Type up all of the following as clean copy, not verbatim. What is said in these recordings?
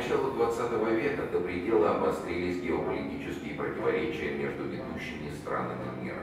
начала XX века до предела обострились геополитические противоречия между ведущими странами мира.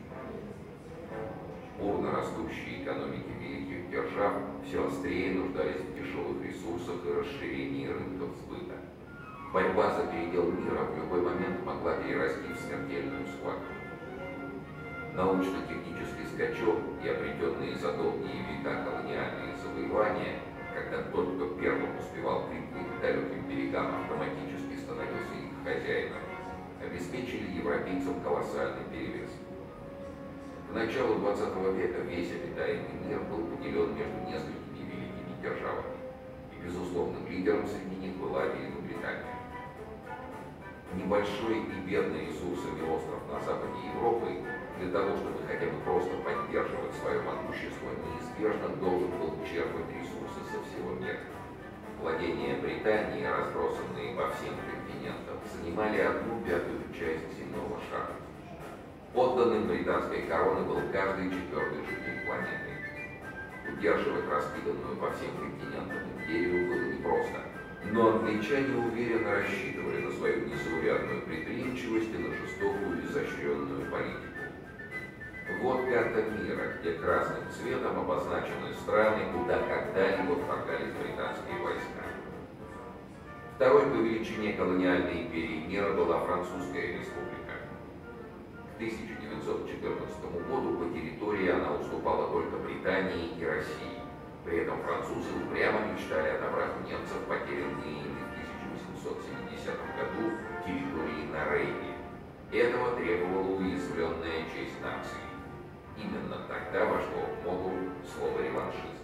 Бурно растущие экономики великих держав все острее нуждались в дешевых ресурсах и расширении рынков сбыта. Борьба за передел мира в любой момент могла перерасти в смертельную схватку. Научно-технический скачок и обретенные за долгие века колониальные завоевания, когда тот, кто первым успевал приплыть к далеким берегам, автоматически становился их хозяином, обеспечили европейцам колоссальный перевес. К началу XX века весь обитаемый мир был поделен между несколькими великими державами, и безусловным лидером среди них была Великобритания. Небольшой и бедный ресурсами остров на западе Европы для того, чтобы хотя бы просто поддерживать свое могущество, неизбежно должен был черпать ресурсы со всего мира. Владения Британии, разбросанные по всем континентам, занимали 1/5 часть земного шара. Подданным британской короны был каждый 4-й житель планеты. Удерживать раскиданную по всем континентам империю было непросто, но англичане уверенно рассчитывали на свою незаурядную предприимчивость и на жестокую изощренную политику. Вот карта мира, где красным цветом обозначены страны, куда когда-либо вторгались британские войска. Второй по величине колониальной империи мира была Французская республика. К 1914 году по территории она уступала только Британии и России. При этом французы упрямо мечтали отобрать у немцев потерянные ими в 1870 году территории на Рейне. Этого требовала уязвленная честь нации. Именно тогда вошло в моду слово «реваншизм».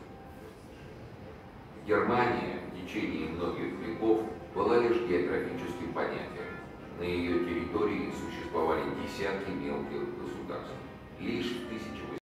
Германия в течение многих веков была лишь географическим понятием. На ее территории существовали десятки мелких государств. Лишь в 1800